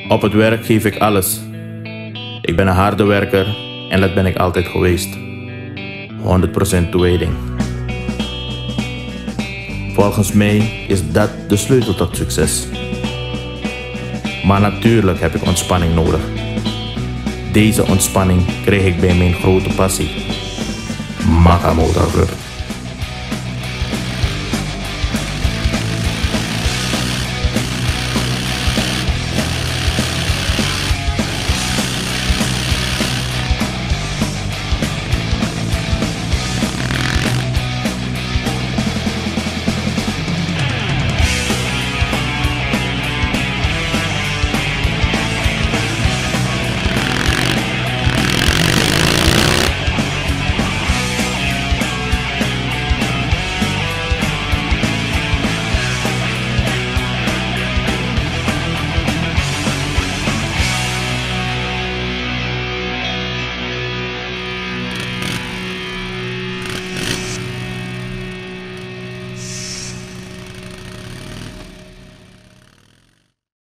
Op het werk geef ik alles. Ik ben een harde werker en dat ben ik altijd geweest. 100% toewijding. Volgens mij is dat de sleutel tot succes. Maar natuurlijk heb ik ontspanning nodig. Deze ontspanning krijg ik bij mijn grote passie. Makka Motorclub.